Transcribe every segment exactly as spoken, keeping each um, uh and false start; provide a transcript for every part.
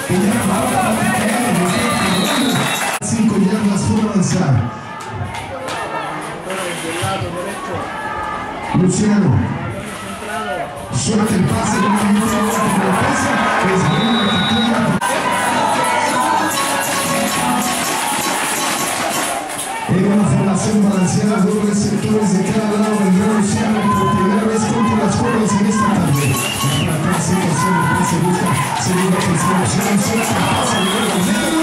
Cinco yardas por avanzar. Luciano. Suelta el pase. Es buena captura. En una formación balanceada, dos receptores de cada lado vendrá Luciano por primera vez contra las cuerdas en esta tarde. Para cada situación, el pase busca seguir la tercera opción. Suelta el pase de medio.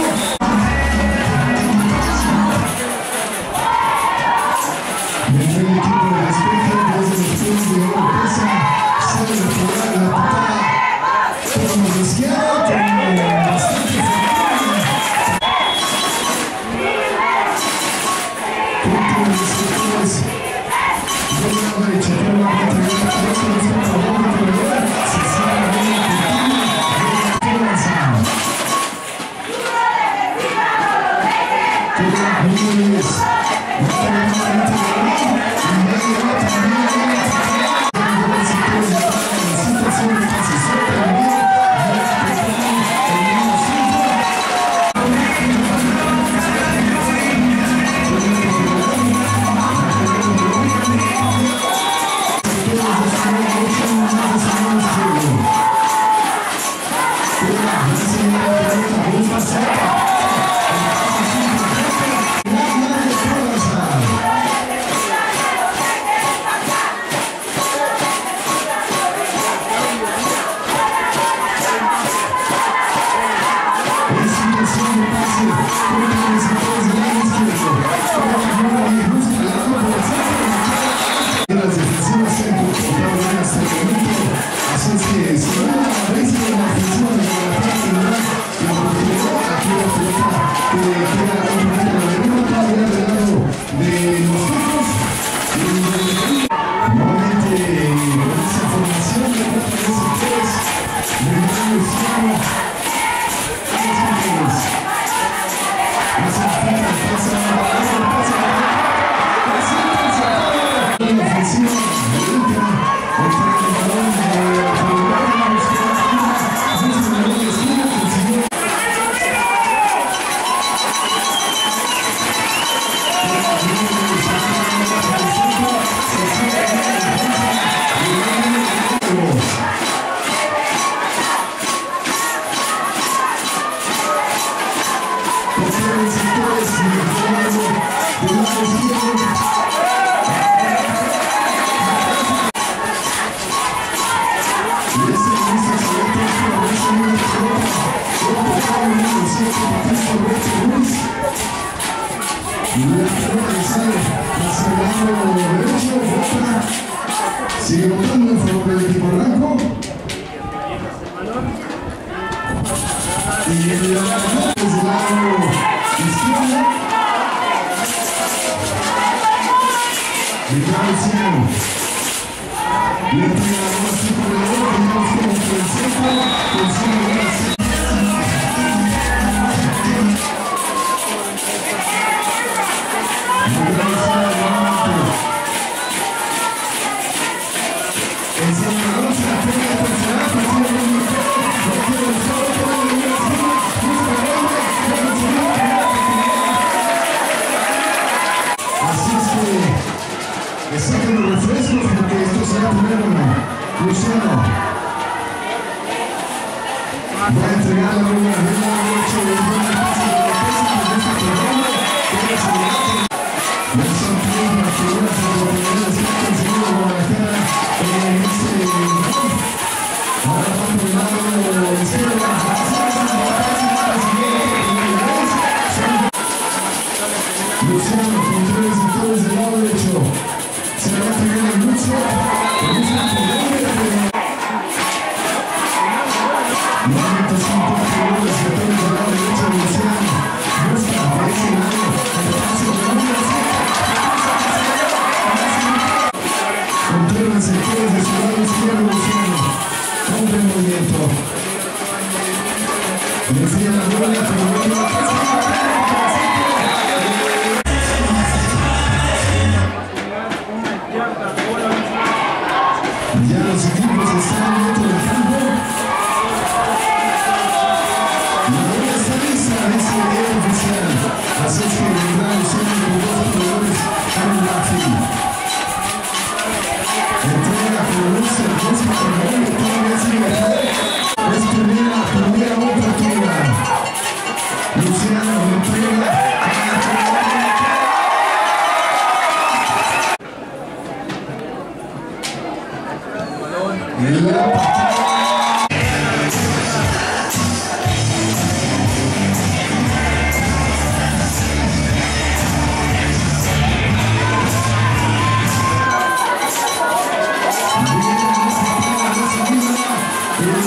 Mientras el equipo de despeje, desde los pies de Oropesa, sale de jugar la patada. Tomamos de izquierda, con bastante sigue votando en favor del equipo blanco. Y el lado izquierdo. Ricardo Luciano. Y el primer tipo de oro, tenemos como el centro, con su que saquen los refrescos porque esto será primero Luciano. Va a entregar la bola de la derecha del buen pase de la pesa con este programa. Tiene seguridad. Nelson Cruz, la figura por la primera vez que ha conseguido Guadalajara en este gol. Ahora va por el lado izquierdo. Luciano con tres sectores del lado derecho. Se va a pegar el Lucio. noventa y cinco jugadores que todos del lado derecho de Luciano. Busca a ese lado. El pase de Lucio. Controla sectores de su lado izquierdo Luciano. Con buen movimiento. Le fría la bola, pero no la pasa. Ya los equipos están dentro del campo.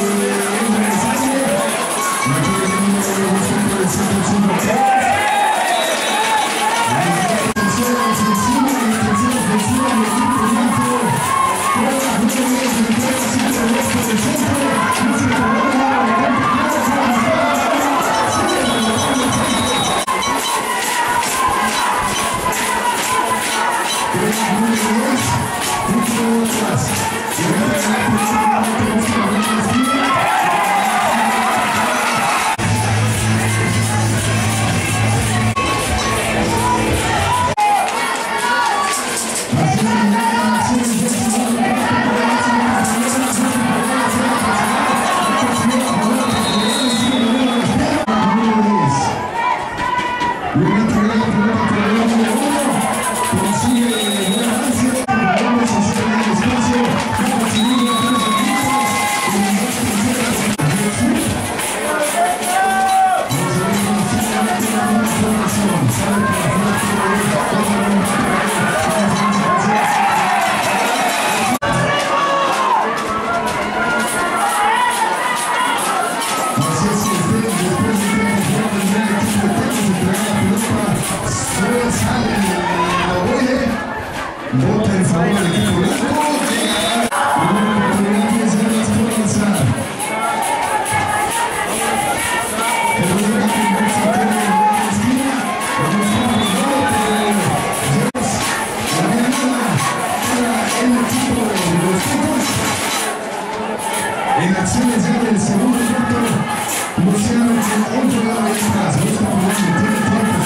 Vota en favor del equipo blanco. Una oportunidad que se las puede lanzar. El gol que comienza a tener en la esquina. Vamos a ver el gol de Dios. La ganada para el equipo de los Tecos. En acciones ya del segundo cuarto. Luciano con otro lado de atrás. Busca por donde tiene tiempo.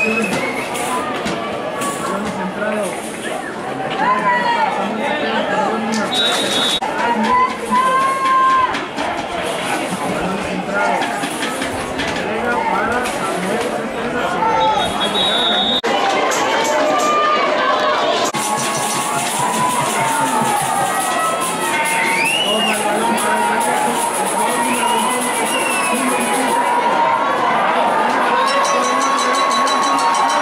Thank you.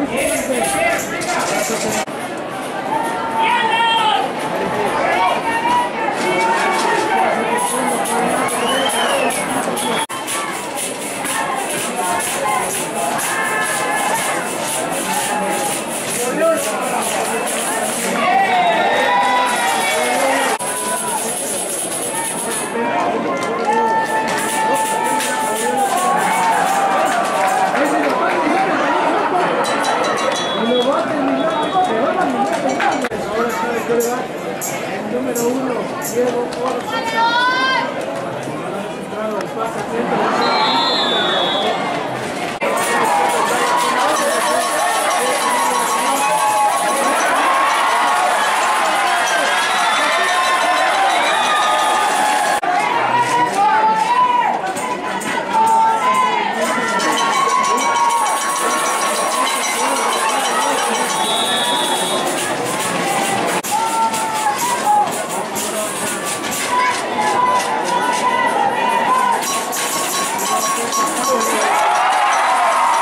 El número uno, Diego Oro.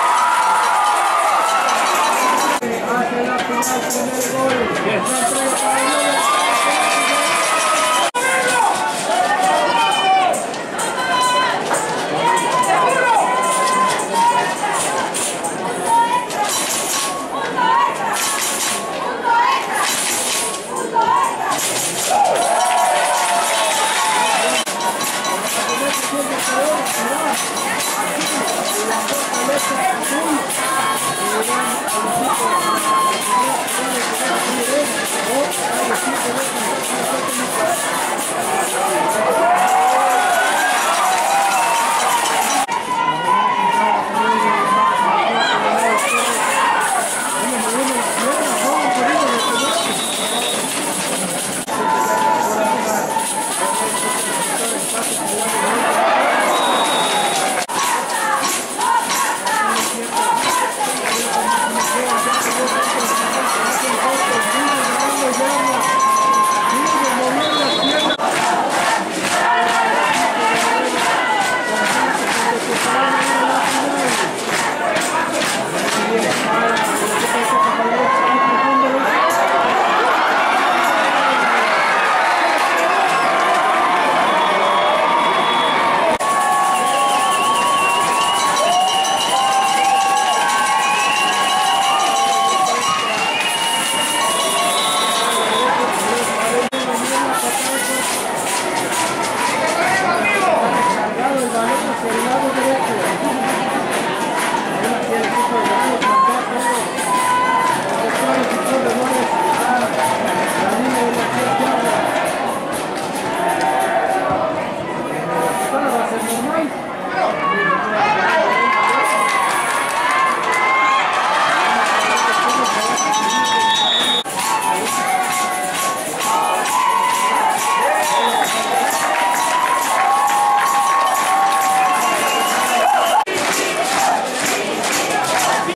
Hace la final, primer gol.